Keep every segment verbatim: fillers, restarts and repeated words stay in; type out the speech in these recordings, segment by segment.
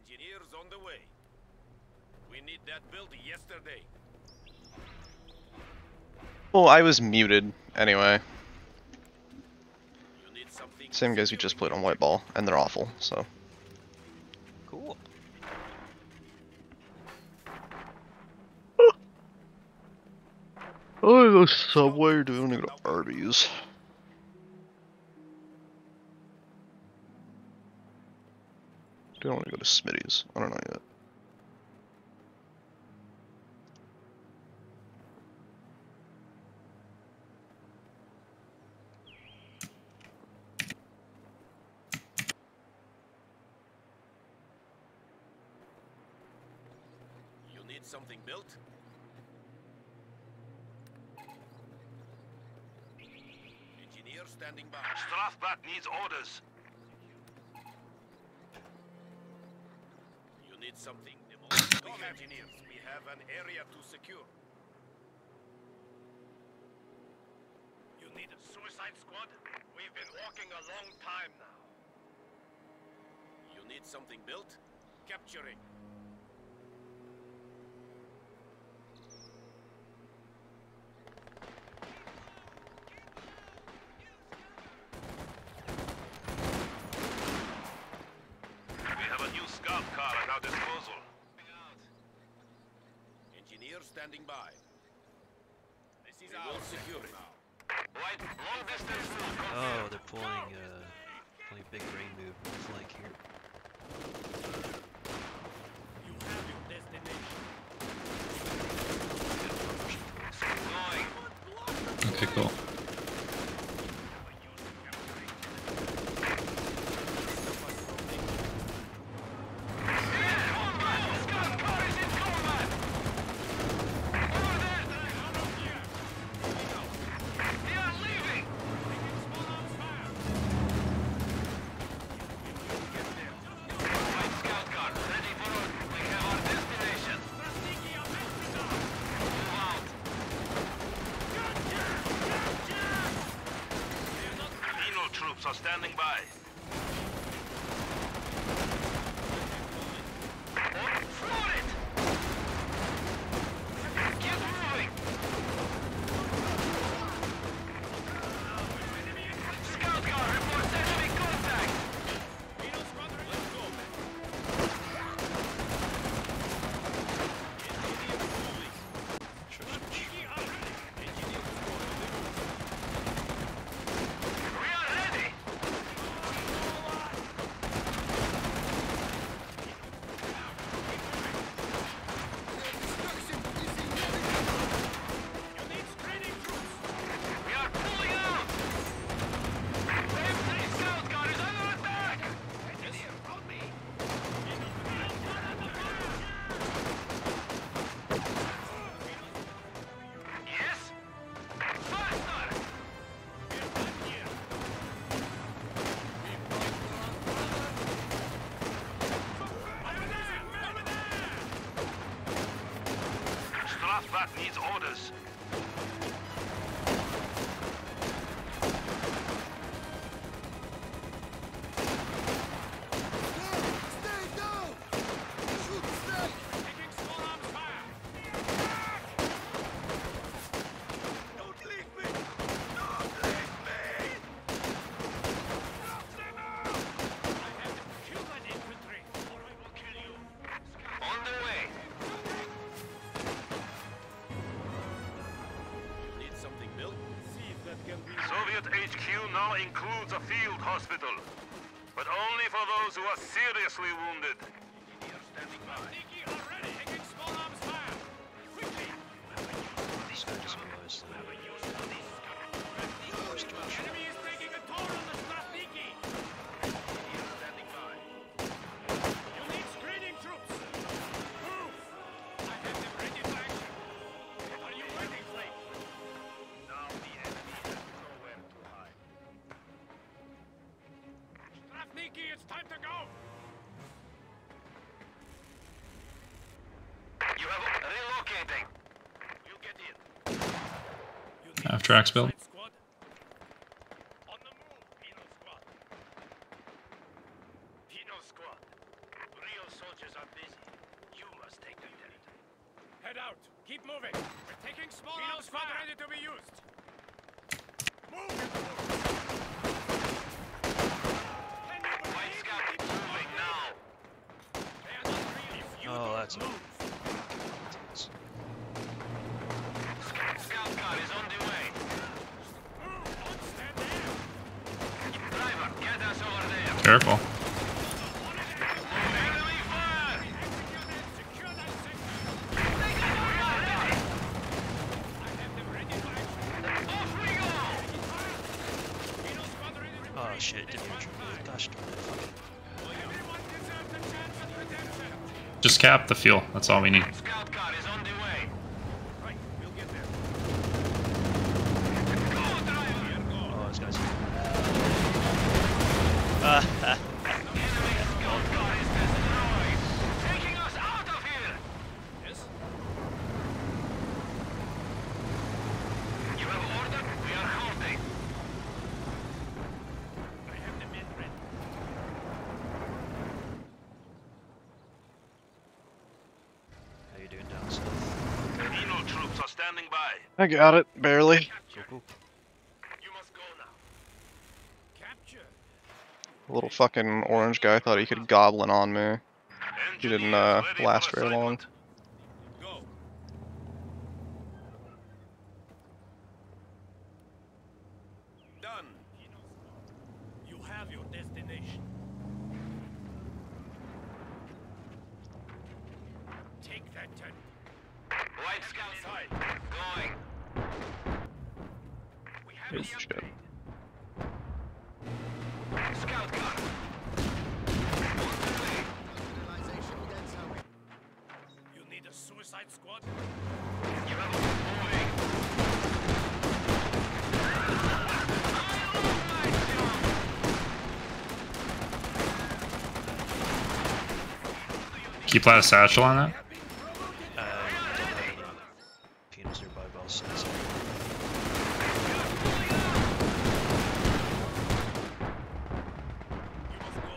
Engineers on the way. We need that built yesterday. Well, I was muted anyway. You need something Same guys who just played on White Ball, and they're awful, so. Cool. I wanna go Subway, or do we wanna go to Arby's? Do I wanna go to Smitty's? I don't know yet. You need something built? Engineer standing by. Strafbat needs orders. You need something. We have engineers. We have an area to secure. You need a suicide squad? We've been walking a long time now. You need something built? Capturing. We have a new scout car at our disposal. Engineer standing by. This is our security now. Right, long distance move Oh, confirmed. they're pulling uh, pulling a big brain move on the flank here. You have your destination. Going. Okay, cool. Scout car is in combat. Over there. They are leaving. Right, scout car ready for us. We have our destination. Move out. Penal troops are standing by. Floor it! Get moving! Scout car reports enemy contact! We are ready! We are pulling out! M three Scout car is under attack! Engineer, on me! Yes? Faster! Strafbat needs orders. On the way. You need something built? See if that can be. Soviet H Q now includes a field hospital, but only for those who are seriously wounded. Engineer standing by. So I just realized that first direction. Engineer standing by. Now the enemy has nowhere to hide. It's time to go! You have relocating. You get in. I have tracks built. Squad. On the move, Penal Squad. Penal squad. Real soldiers are busy. You must take the territory. Head out. Keep moving. We're taking small arms squad ready to be used. Move! White Scout moving now. They are not real if you Oh, don't that's move. Scout car is on the way. Move! Don't stand there. Driver, get us over there. Careful. Enemy fire! Execute it. Secure that sector. We are ready. I have them ready for action. Off we go! Beetle squad ready to Oh retreat. shit, didn't even This one try. time. Gosh darn it. Fucking. Everyone deserves a chance at redemption. Just cap the fuel. That's all we need. Scout car is on the way. Right, we'll get there. Go, driver! Oh, this guy's. Enemy scout car is destroyed. Taking us out of here. Yes? You have order? We are holding. I have the men ready. How you doing down south? Hino troops are standing by. I got it, barely. Cool, cool. You must go now. Capture. The little fucking orange guy thought he could goblin on me. He didn't uh, Engineers ready last for very long. assignment. Go. Done. You have your destination. Take that tent. White Scout side. Going. We have Good the shit. upgrade. Scout car. On the way. You need a suicide squad? You have moving. Can you plant a satchel on that? Uh, don't have any penis nearby, but I'll send some. You must go.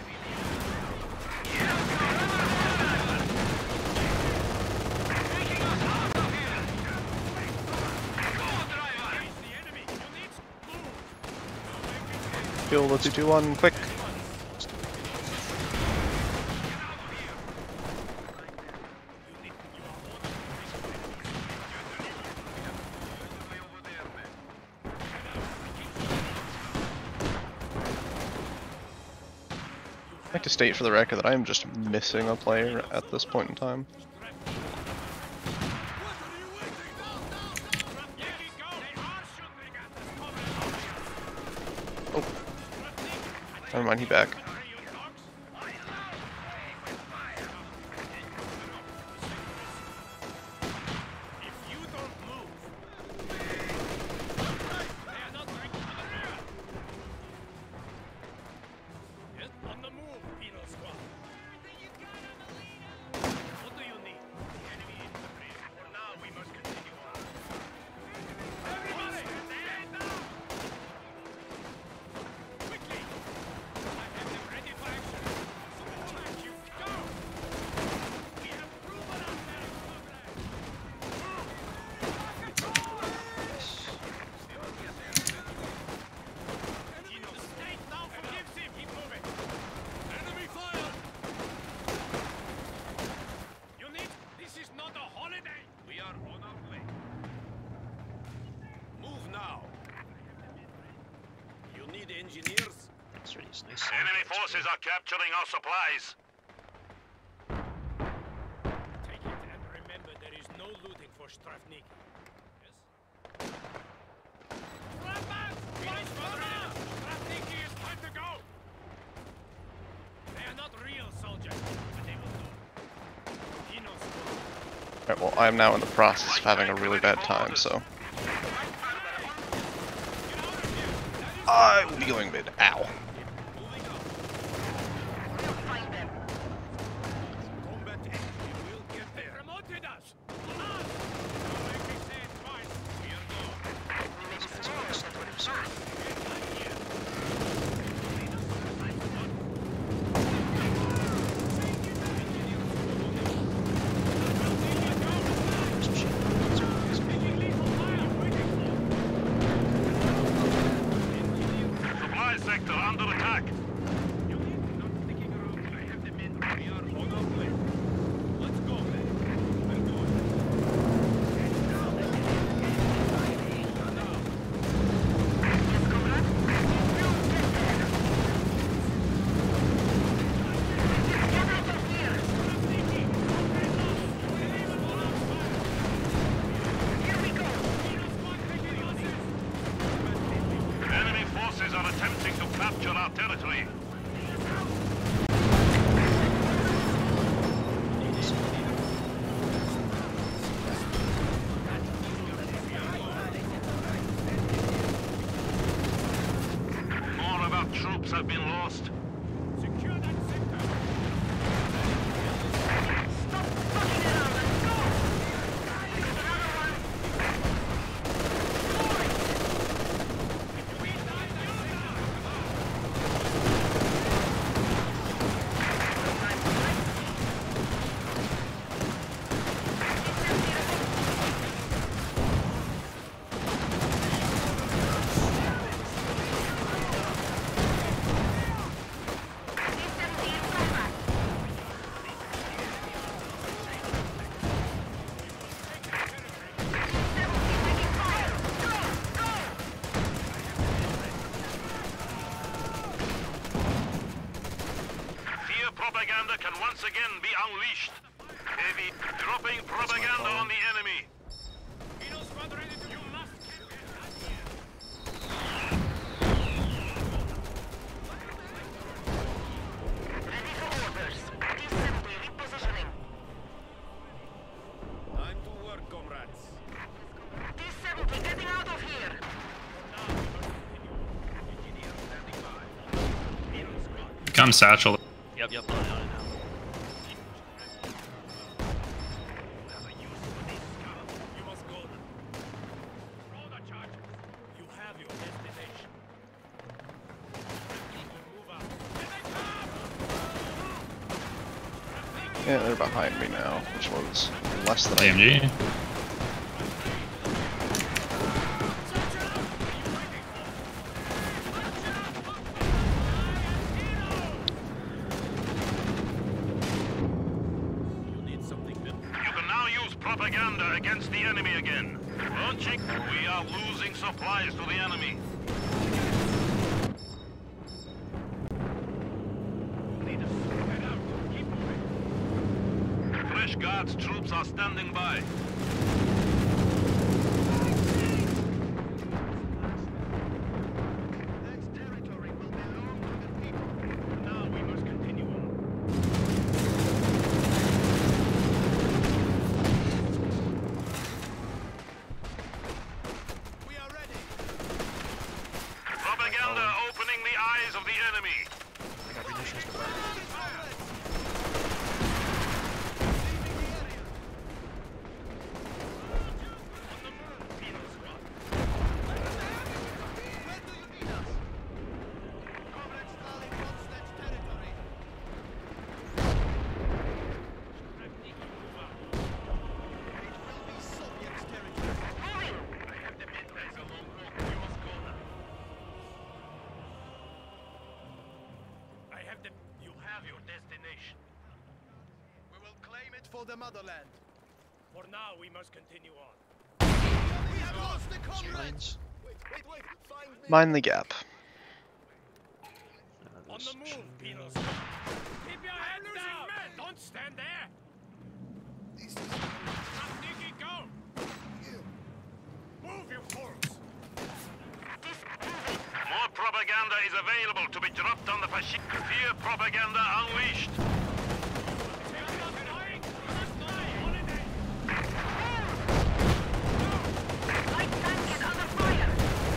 Taking us out of here. Go, driver. Face the enemy. You need move. Fuel, let's do two, one, quick. I'd like to state for the record that I am just missing a player at this point in time. Oh, never mind, he back. On the move, Penal Squad. What do you need? Enemy infantry. For now, we must continue on. Everybody, stand down! Quickly! I have them ready for action. Attack you! Go! We have proven our merit progress. Penal, the state now forgives him. Keep moving. Enemy fire! Unit, this is not a holiday! We are on our way. Move now. You need engineers? That's really nice. Enemy forces are capturing our supplies. Take it and remember there is no looting for Strafniki. Yes? Rapas! Vice Governor! Strafniki is time to go! They are not real soldiers, but they will do. He knows. Alright, well, I am now in the process of having a really bad time, so I will be going mid. Ow. Moving up. Combat end. We will get there. They promoted us! Us! Don't make me say it twice. We are going. These guys are just twenty percent. attack! You need not sticking around. I have the men. We are on our way. Let's go, man. I'm going. Enemy forces are attempting to capture our territory. More of our troops have been lost. Secure that sector. Stop fucking around and go! There's another one. Fear propaganda can once again be unleashed. Heavy dropping propaganda on the enemy. Beetle squad ready to... You must capture that here. Ready for orders. T seventy repositioning. Time to work, comrades. T seventy getting out of here. Engineer standing by. Beetle squad. Come satchel. Yep, yep, on it, on it now. You must go now. Roll the charges. You have your destination. Move out. Here they come! Yeah, they're behind me now, which was less than A M G. You need something new. You can now use propaganda against the enemy again. Launching. We are losing supplies to the enemy. Need us. Head out. Keep moving. Fresh Guards troops are standing by. Next territory will belong to the people. Now we must continue on. We are ready. Propaganda opening the eyes of the enemy. I got munitions to burn. I have the... You have your destination. We will claim it for the motherland. For now, we must continue on. We have lost the Mines. Wait, wait, wait. Find me. Mind the gap. Uh, On there's the move, machine Beetle gun. squad. Keep your head down! Don't stand there! Not Nicky, go! Move, you fools! More propaganda is available to be dropped on the fascist. Fear propaganda unleashed. You're not flying! You must fly! Holiday! Light tank is under fire.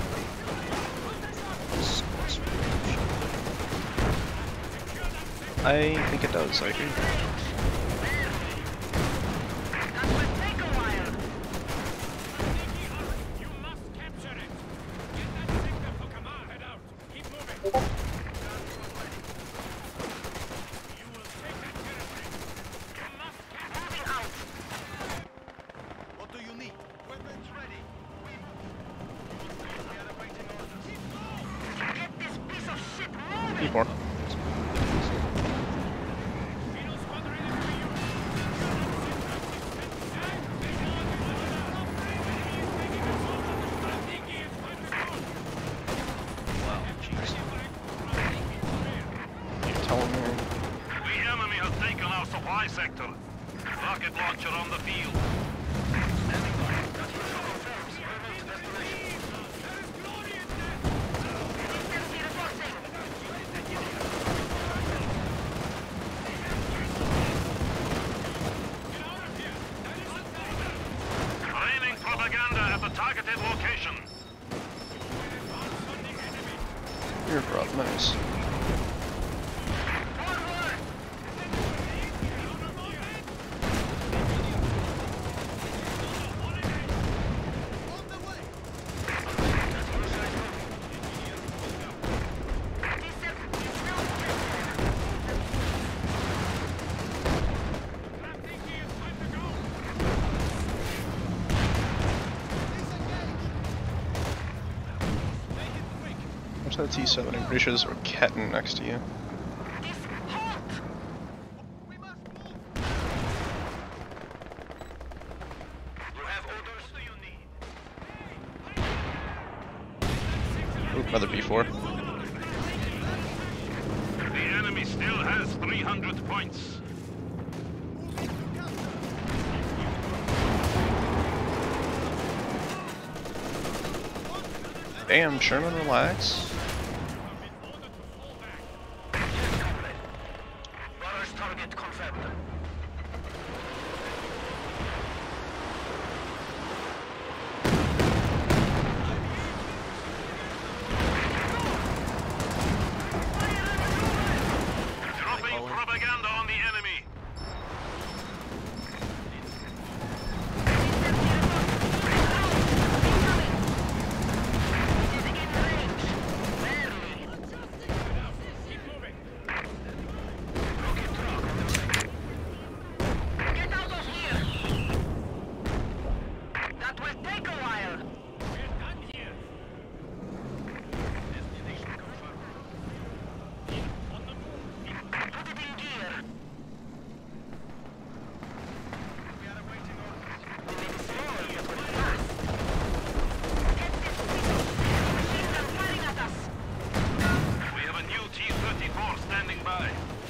Squad's range. Secure that sector! I think it does, I do. That will take a while. Nicky, hurry! You must capture it! Get that sector for command! Head out! Keep moving! You will take that territory! You must capture it! Moving out. What do you need? Weapons ready. We are awaiting orders. Get this piece of shit moving. four. Wow, jeez. You're telling me. The enemy has taken our supply sector. Rocket launcher on the field. Raining propaganda at the targeted location. You're brought nice. What's that T seven? I'm pretty sure there's a Ketten next to you. You have orders? Do you need? Ooh, another B four. The enemy still has three hundred points. Damn, Sherman, relax. Runners target confirmed. Dropping propaganda on the enemy. Get out of here! That will take a while. We're done here. Destination confirmed. On the move. Put it in gear. We are awaiting orders. We need small, but fast. Get this pistol. Machine gun firing at us. We have a new T thirty-four standing by.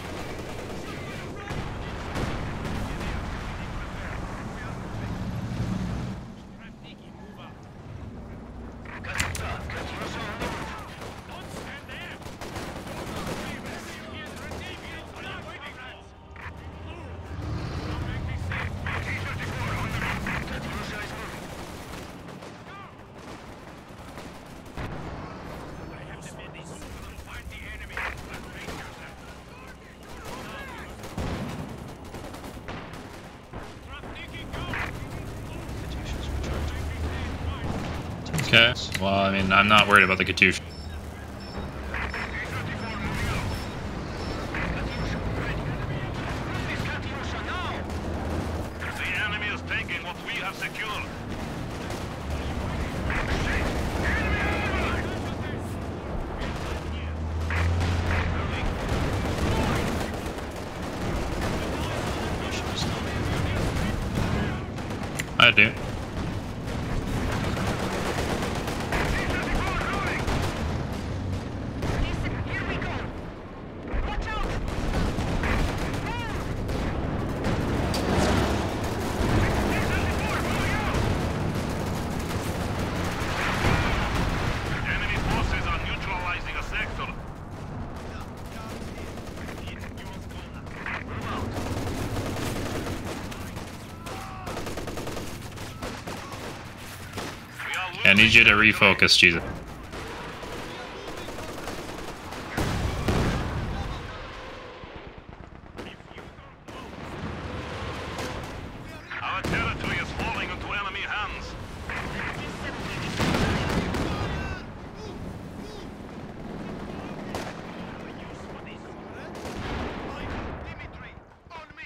Strategi, move out. Kazuka, Katyusha on the move. Don't stand there. Here's Ratavian. Not waiting, rats. Don't make me safe. T thirty-four on the move. Katyusha is moving. I have to be this. Find the enemy. Brace yourself. Strategi, go. Katyusha's recharging. Okay. Well, I mean, I'm not worried about the Katyusha. T thirty-four moving out. Katyusha ready. This Katyusha now. The enemy is taking what we have secured. Katyusha's coming. I do. Here we go. Watch out. Enemy forces are neutralizing a sector. Move out. We are I need you to losing refocus, Jesus. Our territory is falling into enemy hands. Dimitri, on me.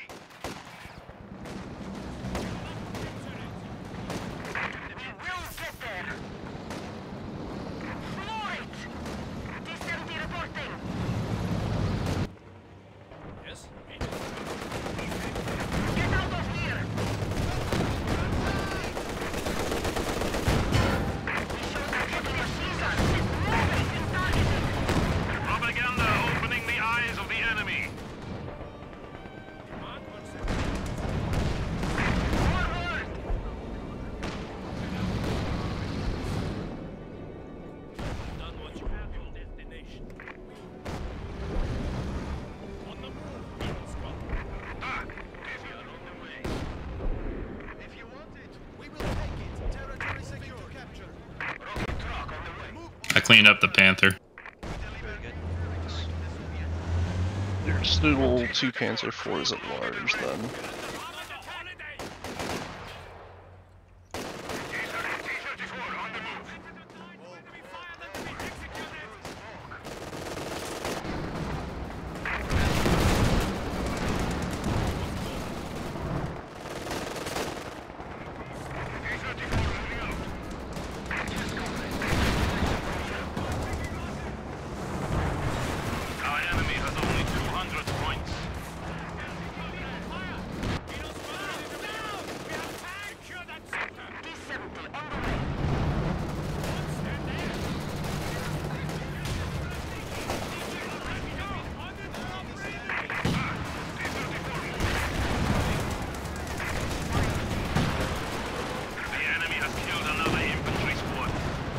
We will get there. cleaned up the Panther. Very good. There's still two Panzer fours at large then. Our enemy has only two hundred points. The enemy has killed another infantry squad.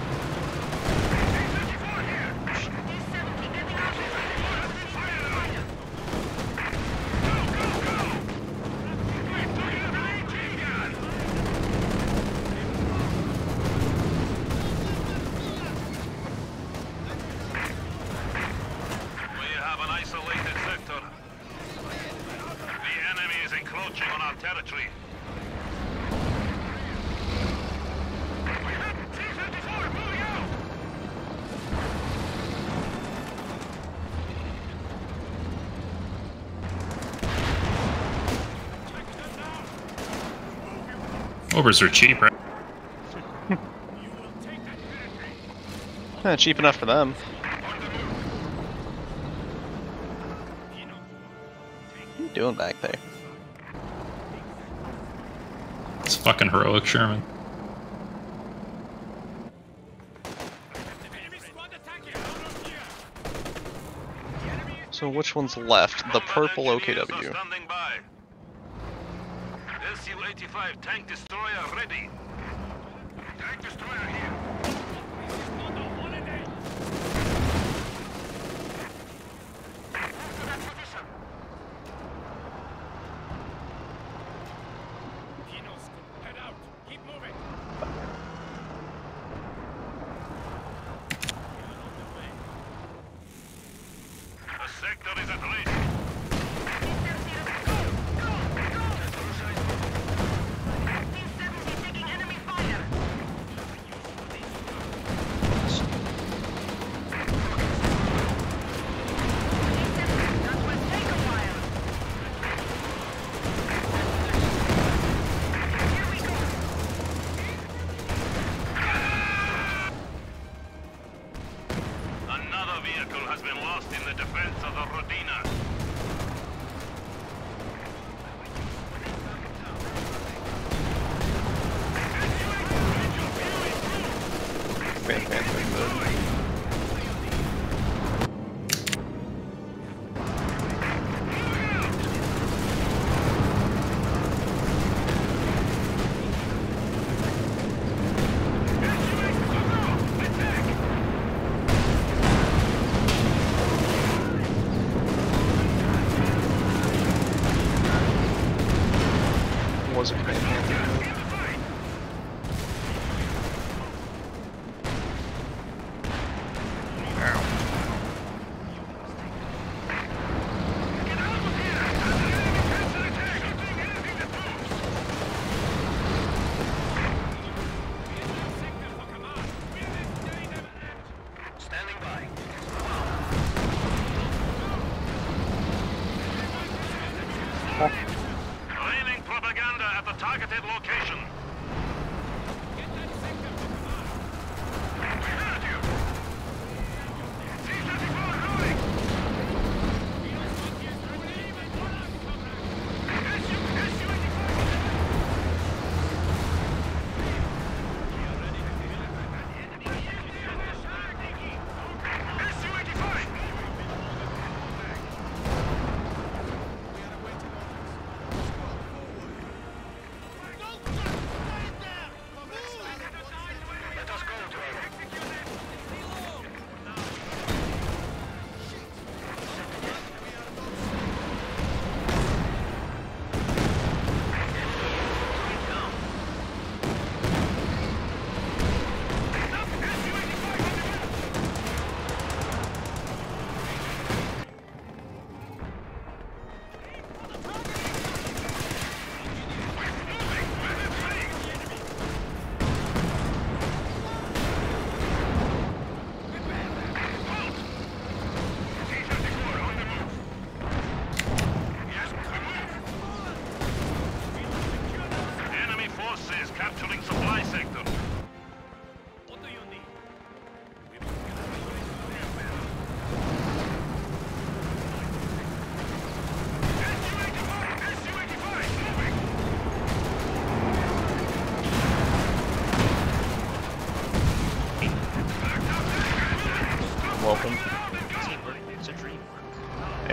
We have an isolated sector. The enemy is encroaching on our territory. T thirty-four moving out! Obers are cheap, right? Eh, cheap enough for them. What are you doing back there? It's fucking heroic Sherman. So which one's left? The purple O K Engineers are W. standing by. S U eighty-five tank destroyer ready. Tank destroyer here. The sector is at risk. Another vehicle has been lost in the defense of the Rodina. Fan, fan, fan, good. Was a fan, fan, fan. Standing by. Raining propaganda at the targeted location. We heard you. T thirty-four rolling. S U eighty-five.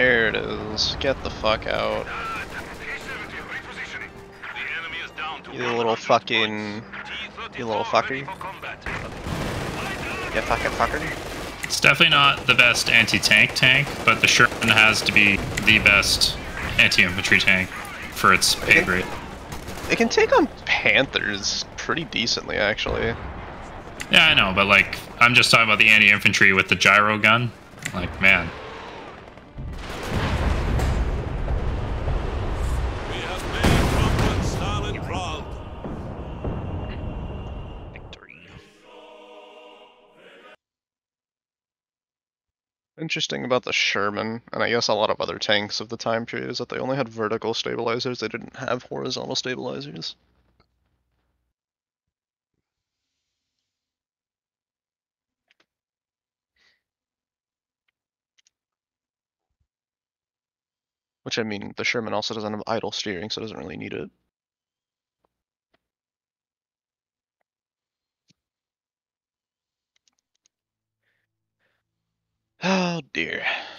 There it is. Get the fuck out. P seventy repositioning. The enemy is down to You little one hundred fucking... points. You little T thirty-four ready fucker. for combat. You fucking fucker. It's definitely not the best anti-tank tank, but the Sherman has to be the best anti-infantry tank for its pay grade. It can take on Panthers pretty decently, actually. Yeah, I know, but like, I'm just talking about the anti-infantry with the gyro gun. Like, man. We have made Comrade Stalin proud. Victory. Interesting about the Sherman, and I guess a lot of other tanks of the time period, is that they only had vertical stabilizers, they didn't have horizontal stabilizers. Which, I mean, the Sherman also doesn't have idle steering, so it doesn't really need it. Oh dear.